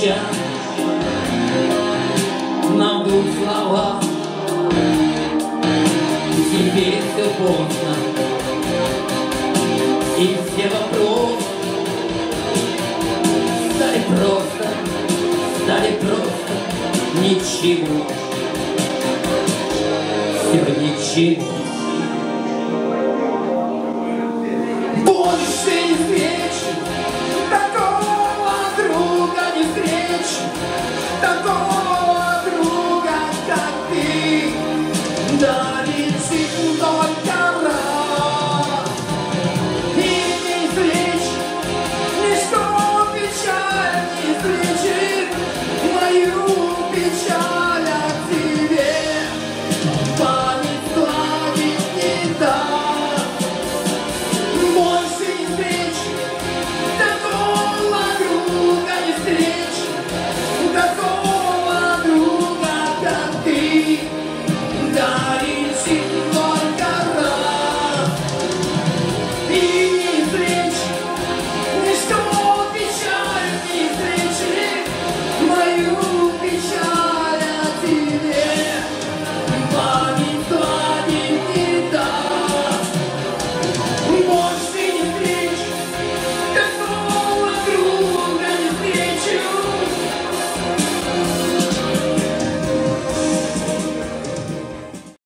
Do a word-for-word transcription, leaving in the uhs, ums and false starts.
сейчас нам двух слова. Теперь все поздно, и все вопросы стали просто, стали просто ничего. Все ничего. Больше не встречи, такого друга не встречи, такого друга, как ты. Да летит только